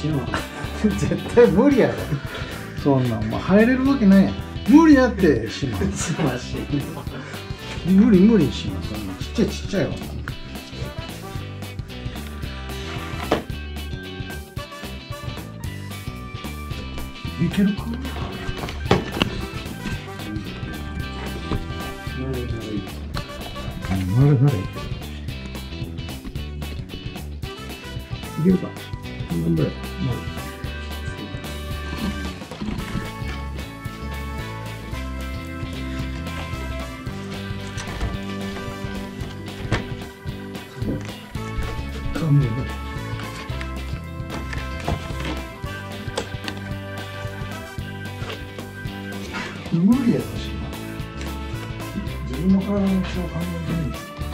しま絶対無理やろ。そんなんもう入れるわけないやん。無理やって島。 しまし無理無理島、そんなちっちゃいちっちゃいわ。いけるか。まだいけるか。なんだよ。無理やろし、自分の体の大きさを考えてないんですよ。